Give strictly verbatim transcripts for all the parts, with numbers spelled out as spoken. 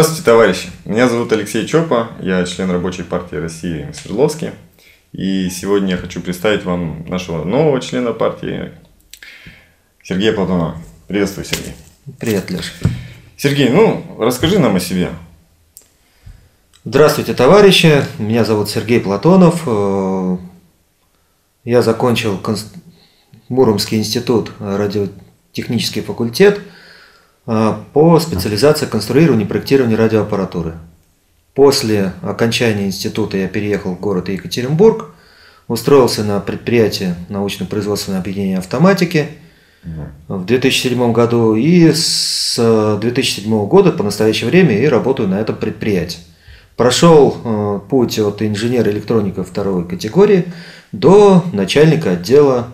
Здравствуйте, товарищи! Меня зовут Алексей Чопа, я член Рабочей партии России в Свердловске. И сегодня я хочу представить вам нашего нового члена партии, Сергея Платонова. Приветствую, Сергей. Привет, Леша. Сергей, ну, расскажи нам о себе. Здравствуйте, товарищи! Меня зовут Сергей Платонов. Я закончил Муромский институт, радиотехнический факультет по специализации конструирования и проектирования радиоаппаратуры. После окончания института я переехал в город Екатеринбург, устроился на предприятие научно-производственного объединения автоматики в две тысячи седьмом году, и с две тысячи седьмого года по настоящее время и работаю на этом предприятии. Прошел путь от инженера-электроника второй категории до начальника отдела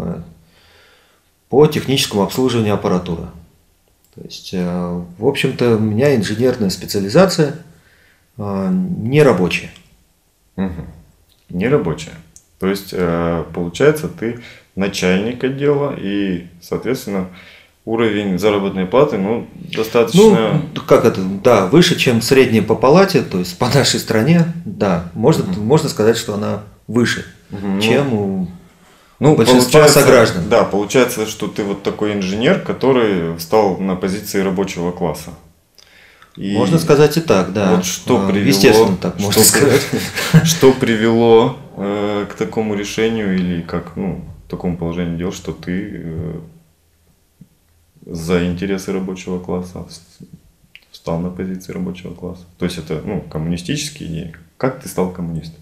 по техническому обслуживанию аппаратуры. То есть, в общем-то, у меня инженерная специализация не рабочая. Угу. Не рабочая. То есть, получается, ты начальник отдела, и, соответственно, уровень заработной платы, ну, достаточно... Ну, как это, да, выше, чем средняя по палате, то есть по нашей стране, да, можно, угу. можно сказать, что она выше, угу. чем у ну, большинства сограждан. Да, получается, что ты вот такой инженер, который встал на позиции рабочего класса. И можно сказать и так, да. Вот что привело, естественно, так можно что, сказать. Что привело э, к такому решению или как, ну, к такому положению дел, что ты э, за интересы рабочего класса встал на позиции рабочего класса? То есть это, ну, коммунистические идеи. Как ты стал коммунистом?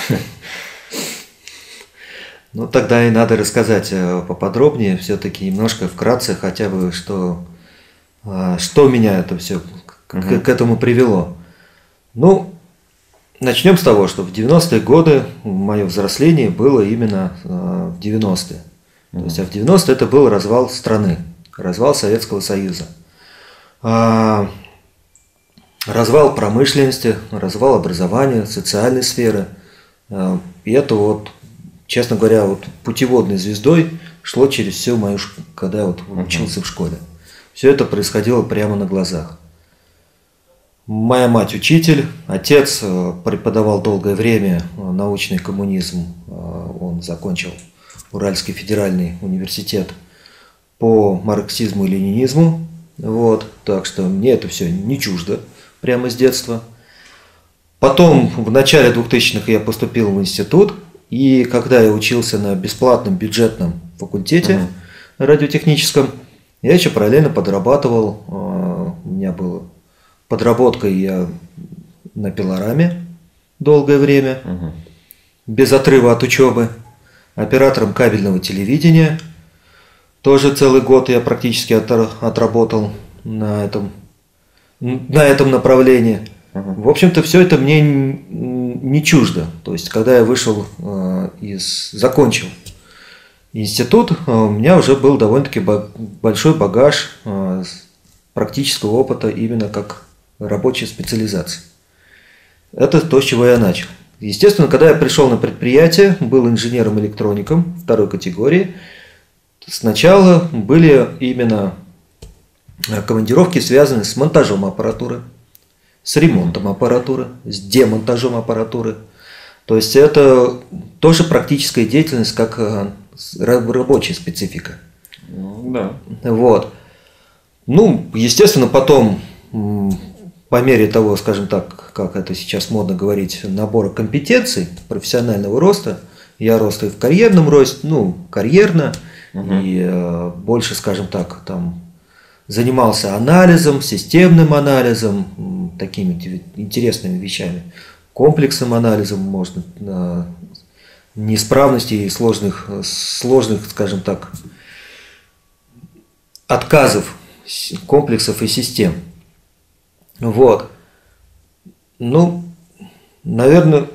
Ну, тогда и надо рассказать поподробнее, все-таки немножко вкратце, хотя бы, что, что меня это все к, uh-huh. к этому привело. Ну, начнем с того, что в девяностые годы мое взросление было именно в девяностые. Uh-huh. То есть, а в девяностые это был развал страны, развал Советского Союза. Развал промышленности, развал образования, социальной сферы. И это вот, честно говоря, вот путеводной звездой шло через всю мою, когда я вот учился uh-huh. в школе. Все это происходило прямо на глазах. Моя мать учитель, отец преподавал долгое время научный коммунизм. Он закончил Уральский федеральный университет по марксизму и ленинизму. Вот, так что мне это все не чуждо прямо с детства. Потом в начале двухтысячных я поступил в институт. И когда я учился на бесплатном бюджетном факультете uh-huh. радиотехническом, я еще параллельно подрабатывал. У меня была подработка, я на пилораме долгое время, uh-huh. без отрыва от учебы, оператором кабельного телевидения. Тоже целый год я практически отработал на этом, на этом направлении. Uh-huh. В общем-то, все это мне не чуждо. То есть, когда я вышел э, из, закончил институт, э, у меня уже был довольно-таки большой багаж э, практического опыта именно как рабочей специализации. Это то, с чего я начал. Естественно, когда я пришел на предприятие, был инженером-электроником второй категории, сначала были именно командировки, связанные с монтажом аппаратуры, с ремонтом аппаратуры, с демонтажом аппаратуры. То есть это тоже практическая деятельность, как рабочая специфика. Ну, да. Вот. Ну, естественно, потом, по мере того, скажем так, как это сейчас модно говорить, набора компетенций, профессионального роста, я рос и в карьерном росте, ну, карьерно, угу. и э, больше, скажем так, там, занимался анализом, системным анализом, такими интересными вещами, комплексным анализом, можно, неисправностей и сложных, сложных, скажем так, отказов комплексов и систем. Вот. Ну, наверное,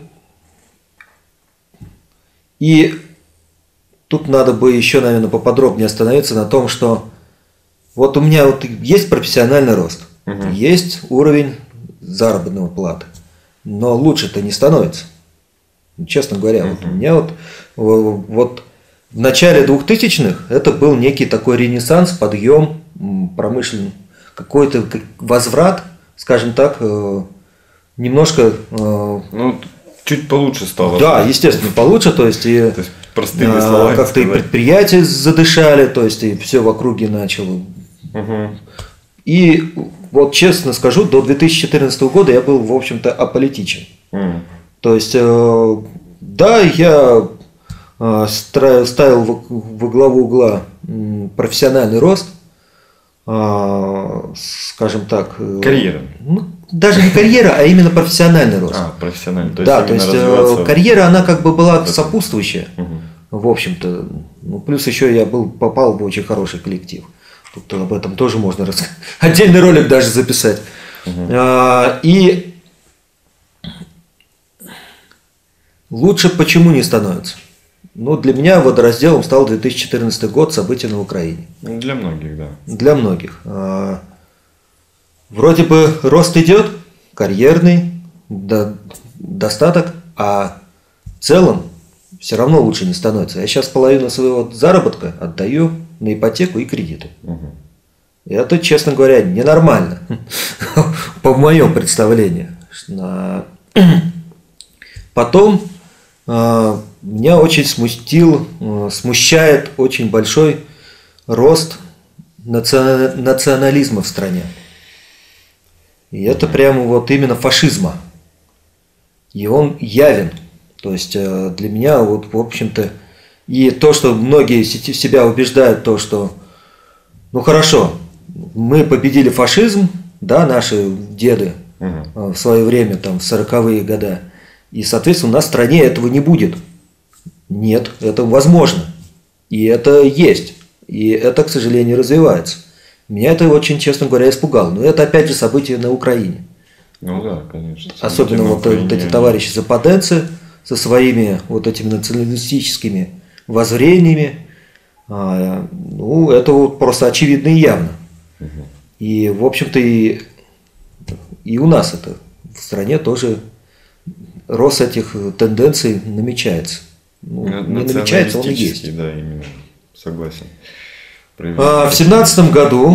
и тут надо бы еще, наверное, поподробнее остановиться на том, что вот у меня вот есть профессиональный рост, угу. есть уровень заработной платы, но лучше-то не становится. Честно говоря, угу. вот у меня вот, вот в начале двухтысячных это был некий такой ренессанс, подъем промышленный, какой-то возврат скажем так, э, немножко... Э, ну, чуть получше стало. Да, естественно, получше, то есть, и, то есть простыми словами как-то и предприятия задышали, то есть и все в округе начало. Угу. И вот честно скажу, до две тысячи четырнадцатого года я был, в общем-то, аполитичен. Mm. То есть, э, да, я э, ставил во, во главу угла э, профессиональный рост, э, скажем так. Э, карьера. Ну, даже не карьера, а именно профессиональный рост. А, профессиональный. То есть да, то есть развиваться... карьера, она как бы была это... сопутствующая, угу. в общем-то. Ну, плюс еще я был, попал в очень хороший коллектив. Тут об этом тоже можно рассказать. Отдельный ролик даже записать. Угу. А, и лучше почему не становится? Ну, для меня водоразделом стал две тысячи четырнадцатый год, события на Украине. Для многих, да. Для многих. А, вроде бы рост идет, карьерный, до, достаток, а в целом все равно лучше не становится. Я сейчас половину своего заработка отдаю на ипотеку и кредиты. Угу. И это, честно говоря, ненормально, по моему представлению. Потом меня очень смутил, смущает очень большой рост национализма в стране. И это прямо вот именно фашизма. И он явен. То есть для меня, вот, в общем-то, и то, что многие себя убеждают, то, что, ну хорошо, мы победили фашизм, да, наши деды угу. в свое время, там, в сороковые годы, и, соответственно, у нас в стране этого не будет. Нет, это возможно. И это есть. И это, к сожалению, развивается. Меня это очень, честно говоря, испугало. Но это, опять же, события на Украине. Ну да, конечно. Особенно вот, вот эти товарищи-западенцы со своими вот этими националистическими воззрениями. А, ну, это вот просто очевидно и явно. Угу. И, в общем-то, и, и у нас это в стране тоже рост этих тенденций намечается. Ну, не намечается, он и есть. Да, именно. Согласен. А, в семнадцатом году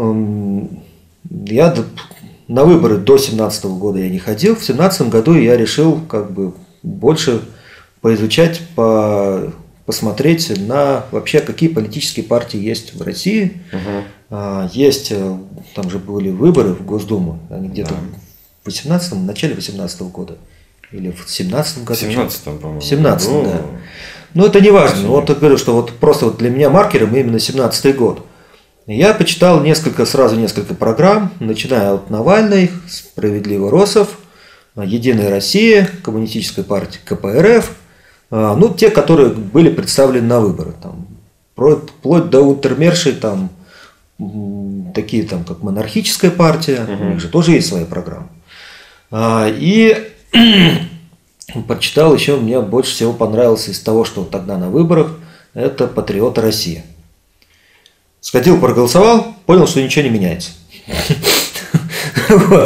я на выборы до семнадцатого года я не ходил. В семнадцатом году я решил как бы больше поизучать, по, посмотреть на вообще какие политические партии есть в России. Угу. А, есть, там же были выборы в Госдуму, они где-то да. в восемнадцатом, в начале восемнадцатого года. Или в семнадцатом году? В семнадцатом, по-моему. В семнадцатом, да. Но это не важно. Вот я говорю, что вот просто вот для меня маркером именно семнадцатый год. Я почитал несколько, сразу несколько программ, начиная от Навальной, Справедливый Росов, Единая Россия, Коммунистическая партия ка пэ эр эф, ну, те, которые были представлены на выборы. Там, вплоть до ультрмершей, там, такие там, как Монархическая партия, угу. у них же тоже есть своя программа. И прочитал еще, мне больше всего понравилось из того, что тогда на выборах, это «Патриоты России». Сходил, проголосовал, понял, что ничего не меняется. Как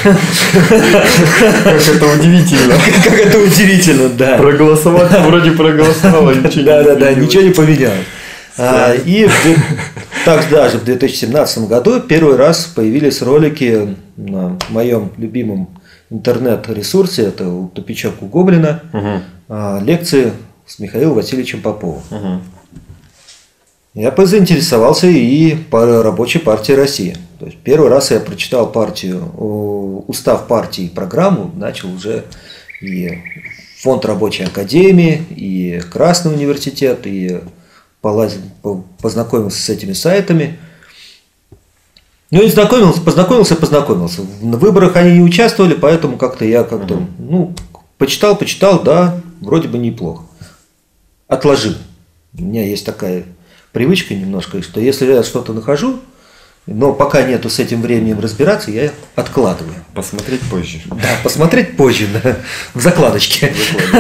это удивительно. Как это удивительно, да. Проголосовать, вроде проголосовал, а ничего не поменялось. Да, да, да, ничего не поменялось. И так даже в две тысячи семнадцатом году первый раз появились ролики на моем любимом интернет-ресурсе, это «Тупичок у Гоблина», угу. лекции с Михаилом Васильевичем Поповым. Угу. Я заинтересовался и по Рабочей партии России. То есть первый раз я прочитал партию, устав партии и программу, начал уже и фонд Рабочей Академии, и Красный университет, и полазил, познакомился с этими сайтами. Ну и знакомился, познакомился, познакомился. На выборах они не участвовали, поэтому как-то я как-то, uh-huh. ну, почитал, почитал, да, вроде бы неплохо. Отложил. У меня есть такая привычка немножко, что если я что-то нахожу, но пока нету с этим временем разбираться, я откладываю. Посмотреть позже. Да, посмотреть позже, да, в закладочке.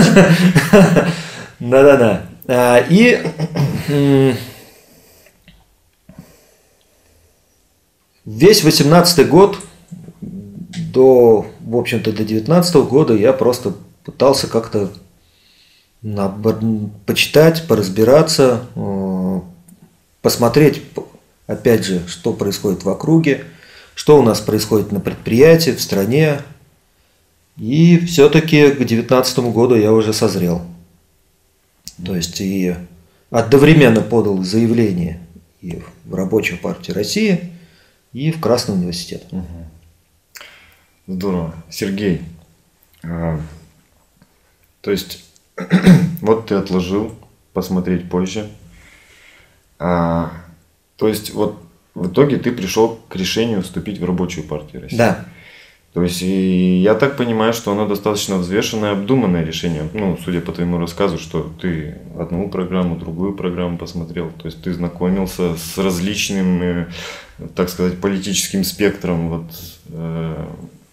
Да-да-да. И весь восемнадцатый год до, в общем-то, до девятнадцатого года я просто пытался как-то почитать, поразбираться, посмотреть, опять же, что происходит в округе, что у нас происходит на предприятии, в стране. И все-таки к девятнадцатому году я уже созрел. То есть и одновременно подал заявление и в Рабочую партию России, и в Красный университет. Здорово. Сергей, а, то есть вот ты отложил посмотреть позже. А, то есть вот в итоге ты пришел к решению вступить в Рабочую партию России. Да. То есть и я так понимаю, что оно достаточно взвешенное, обдуманное решение. Ну, судя по твоему рассказу, что ты одну программу, другую программу посмотрел. То есть ты знакомился с различным, э, так сказать, политическим спектром вот, э,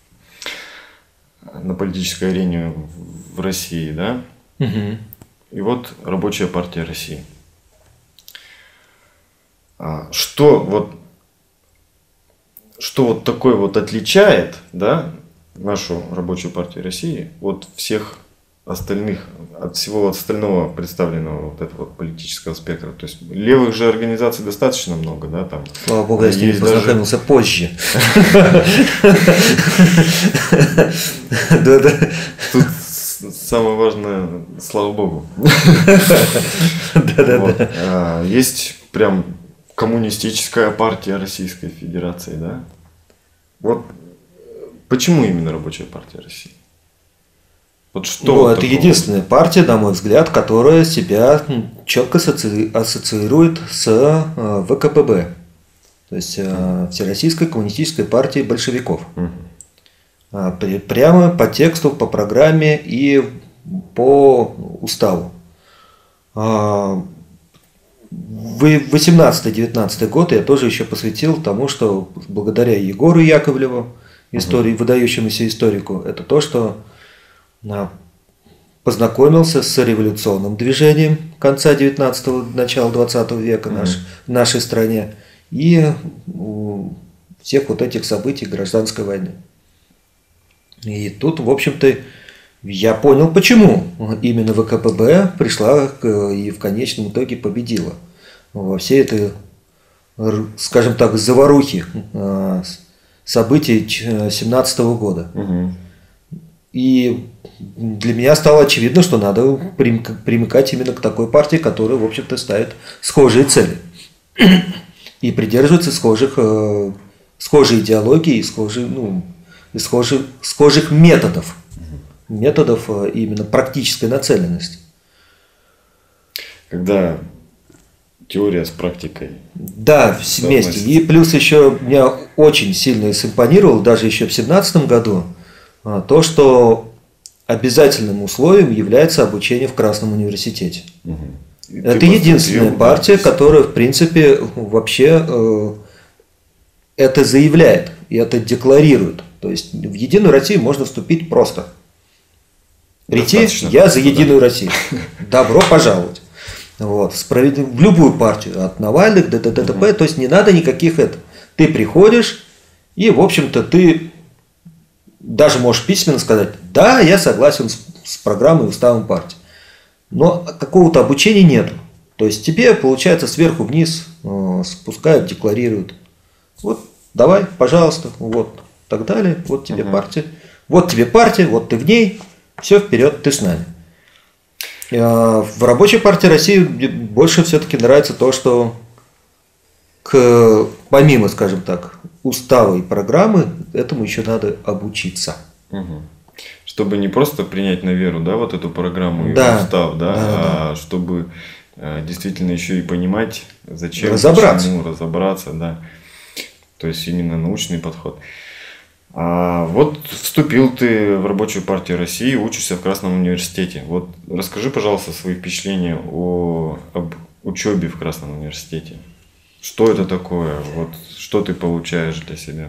на политической арене в России, да? Угу. И вот Рабочая партия России. А что вот, что вот такое вот отличает, да, нашу Рабочую партию России от всех остальных, от всего остального представленного вот этого вот политического спектра? То есть левых же организаций достаточно много, да, там. Слава богу, я с ними познакомился позже. Тут самое важное, слава богу. Да-да-да. Есть прям коммунистическая партия Российской Федерации, да? Вот почему именно Рабочая партия России? Вот что ну, вот это такого? единственная партия, на мой взгляд, которая себя четко ассоциирует с ВКПБ, то есть Всероссийской коммунистической партии большевиков. Угу. Прямо по тексту, по программе и по уставу. восемнадцатый-девятнадцатый год я тоже еще посвятил тому, что благодаря Егору Яковлеву, истории, угу. выдающемуся историку, это то, что познакомился с революционным движением конца девятнадцатого, начала двадцатого века угу. наш, в нашей стране и всех вот этих событий гражданской войны. И тут, в общем-то, я понял, почему именно ВКПБ пришла и в конечном итоге победила во всей этой, скажем так, заварухи событий семнадцатого года. Угу. И для меня стало очевидно, что надо примыкать именно к такой партии, которая, в общем-то, ставит схожие цели и придерживается схожих, схожей идеологии и схожих, ну, и схожих, схожих методов. методов именно практической нацеленности. Когда теория с практикой. Да, вместе. И плюс еще меня очень сильно симпонировало, даже еще в семнадцатом году, то, что обязательным условием является обучение в Красном университете. Угу. Это единственная партия, которая, в принципе, вообще э, это заявляет и это декларирует. То есть в Единую Россию можно вступить просто. Прийти, достаточно я просто, за Единую да. Россию. Добро пожаловать. Вот. Справедлив... В любую партию, от Навальных до ДТП, угу. То есть не надо никаких это. Ты приходишь, и, в общем-то, ты даже можешь письменно сказать, да, я согласен с, с программой и уставом партии. Но какого-то обучения нету. То есть тебе, получается, сверху вниз э, спускают, декларируют. Вот, давай, пожалуйста, вот, так далее. Вот тебе угу. партия. Вот тебе партия, вот ты в ней. Все, вперед, ты с нами. В Рабочей партии России больше все-таки нравится то, что к, помимо, скажем так, устава и программы, этому еще надо обучиться. Угу. Чтобы не просто принять на веру, да, вот эту программу и да, устав, да, да, а да. чтобы действительно еще и понимать, зачем, разобраться. почему, разобраться, да. То есть именно научный подход. А вот вступил ты в Рабочую партию России, учишься в Красном университете. Вот расскажи, пожалуйста, свои впечатления о, об учебе в Красном университете. Что это такое? Вот, что ты получаешь для себя?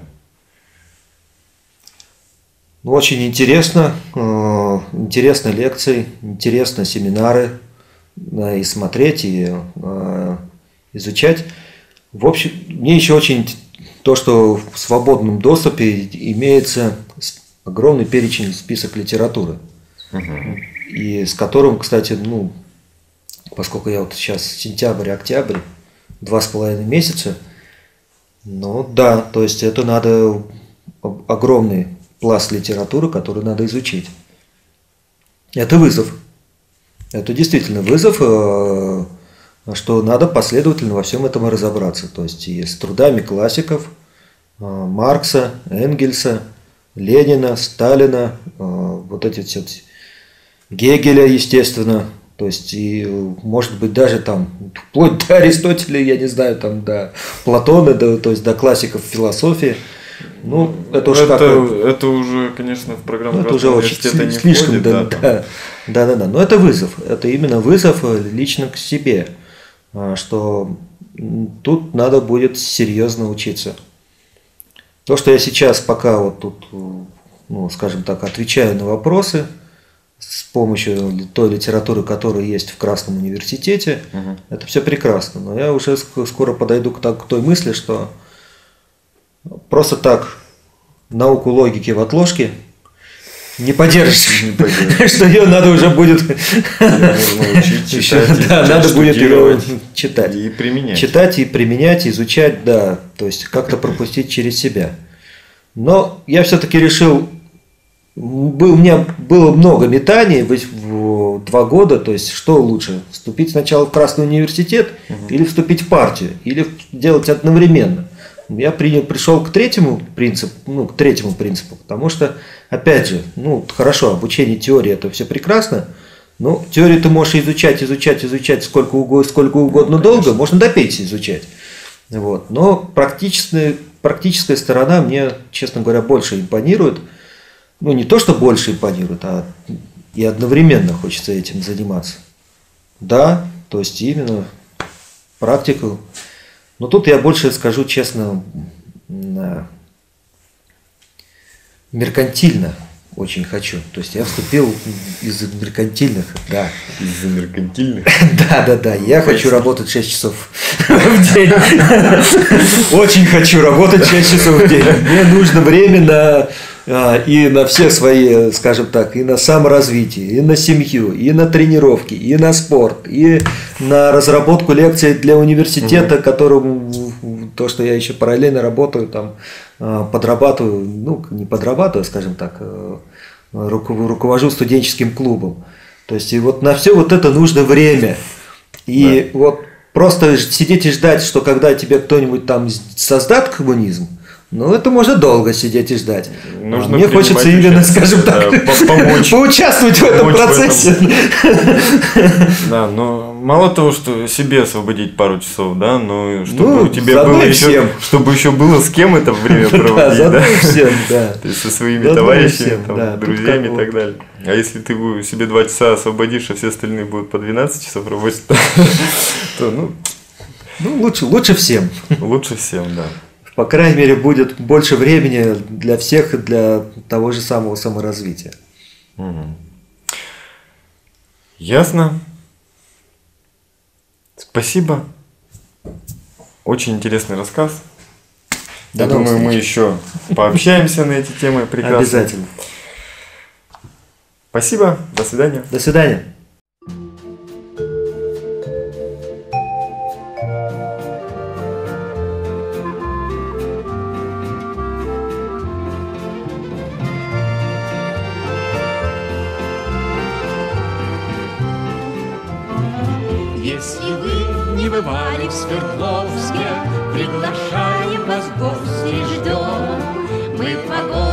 Очень интересно. Интересные лекции, интересные семинары. И смотреть, и изучать. В общем, мне еще очень... То, что в свободном доступе имеется огромный перечень, список литературы. Угу. И с которым, кстати, ну, поскольку я вот сейчас сентябрь-октябрь, два с половиной месяца, Ну да, то есть это надо огромный пласт литературы, который надо изучить. Это вызов. Это действительно вызов, что надо последовательно во всем этом разобраться. То есть и с трудами классиков Маркса, Энгельса, Ленина, Сталина, вот эти все Гегеля, естественно. То есть, и, может быть, даже там, вплоть до Аристотеля, я не знаю, там, до Платона, до, то есть, до классиков философии. Ну, это уже это, как... это уже, конечно, в программу ну, это уже очень не слишком, входит, да, да, да, да, да, да. Но это вызов. Это именно вызов лично к себе. Что тут надо будет серьезно учиться. То, что я сейчас пока вот тут, ну, скажем так, отвечаю на вопросы с помощью той литературы, которая есть в Красном университете, угу. Это все прекрасно. Но я уже скоро подойду к, к той мысли, что просто так науку логики в отложке не поддержишь, не поддержишь. Что ее надо уже будет читать, да, надо будет ее читать и применять, читать и применять, изучать, да, то есть как-то пропустить через себя. Но я все-таки решил. У меня было много метаний в два года, то есть что лучше, вступить сначала в Красный университет угу. или вступить в партию, или делать одновременно. Я принял, пришел к третьему принципу, ну, к третьему принципу, потому что, опять же, ну, хорошо, обучение теории это все прекрасно, но теорию ты можешь изучать, изучать, изучать сколько угодно, сколько угодно долго, можно до пенсии изучать. Вот. Но практическая, практическая сторона мне, честно говоря, больше импонирует. Ну, не то, что больше импонирует, а и одновременно хочется этим заниматься. Да, то есть именно практику. Но тут я больше скажу честно, меркантильно очень хочу. То есть я вступил из меркантильных, да. Из меркантильных? Да, да, да. Я хочу работать шесть часов в день. Очень хочу работать шесть часов в день. Мне нужно время на... и на все свои, скажем так, и на саморазвитие, и на семью, и на тренировки, и на спорт, и на разработку лекций для университета, угу. которым то, что я еще параллельно работаю, там, подрабатываю, ну, не подрабатываю, скажем так, руковожу студенческим клубом. То есть, и вот на все вот это нужно время. И да. вот просто сидеть и ждать, что когда тебе кто-нибудь там создаст коммунизм, ну, это можно долго сидеть и ждать. Нужно Мне хочется именно, скажем так, да, помочь, поучаствовать в этом процессе. В этом. Да, но мало того, что себе освободить пару часов, да, но чтобы ну, у тебя было еще, чтобы еще было с кем это время проводить, да, заодно и всем, да. То есть со своими товарищами, там, друзьями и так далее. А если ты себе два часа освободишь, а все остальные будут по двенадцать часов работать, то, ну, ну лучше, лучше всем. Лучше всем, да. По крайней мере, будет больше времени для всех и для того же самого саморазвития. Угу. Ясно. Спасибо. Очень интересный рассказ. Я думаю, мы еще пообщаемся на эти темы прекрасно. Обязательно. Спасибо. До свидания. До свидания. Если вы не бывали в Свердловске, приглашаем вас в гости, ждем. Мы в вагоне